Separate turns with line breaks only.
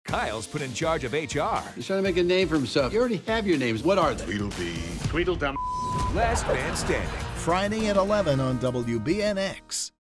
Kyle's put in charge of HR.
He's trying to make a name for himself. You already have your names. What are they?
Tweedledee. Tweedledum.
Last man standing.
Friday at 11 on WBNX.